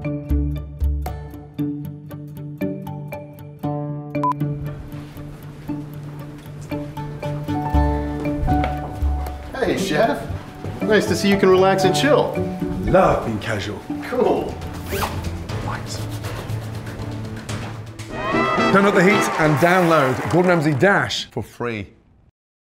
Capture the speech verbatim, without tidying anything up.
Hey, Chef. Nice to see you can relax and chill. Love being casual. Cool. Right. Turn up the heat and download Gordon Ramsay Dash for free.